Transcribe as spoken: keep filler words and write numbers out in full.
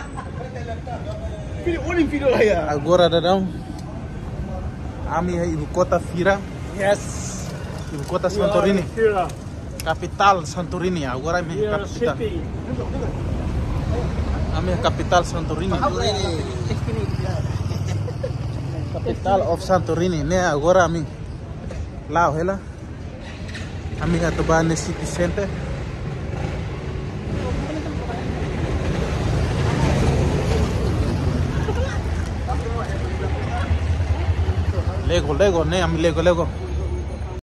Agora dadão, ami é ibu kota Fira. Yes. Ibu kota Santorini. Capital Santorini. Agora é minha capital. A minha capital Santorini. Capital of Santorini. Ne agora ami lá ela. Ami atuba ne city center. Lego, Lego, ne ami Lego, Lego.